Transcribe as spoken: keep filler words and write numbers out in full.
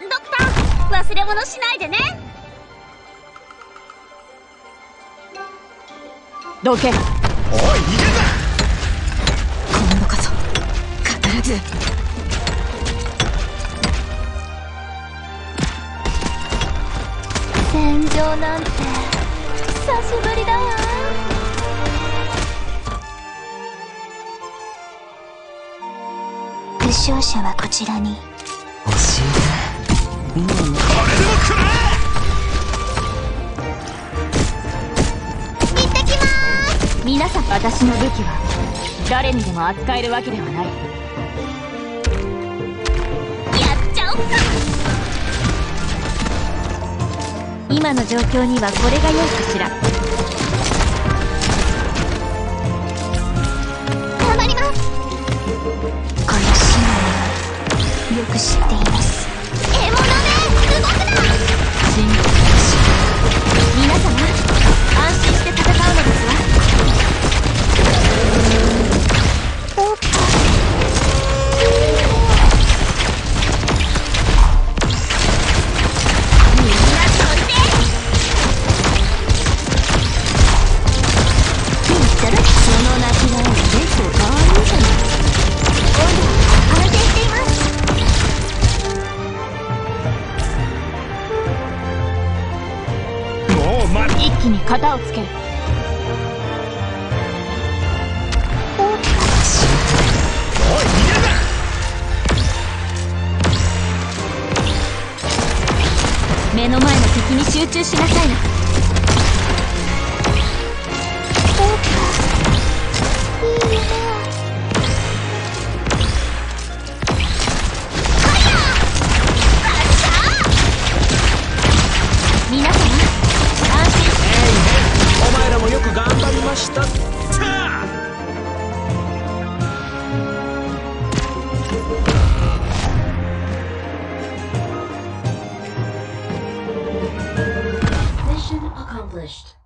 ドクター、忘れ物しないでね。 どけ。おい、逃げんな。 今度こそ必ず。 戦場なんて久しぶりだわ。 負傷者はこちらに。 惜しいな。今のこれでも食ら行ってきまーす。 皆さん、私の武器は誰にでも扱えるわけではない。 やっちゃおっか。 今の状況にはこれが良いかしら。 頑張ります。 このシーンはよく知っています。 獲物め、動くな。 進化し皆様、安心して戦うのですわ。 おっと。みんなどいて。 いただき、その鳴き声結構可愛いじゃない。 温度は安定しています。 もうま一気に型をつける。 おっと。 おい、逃げるな。目の前の敵に集中しなさいな。 おっと。いいね。 皆様、安心して。 お前らもよく頑張りました。さあ Mission accomplished.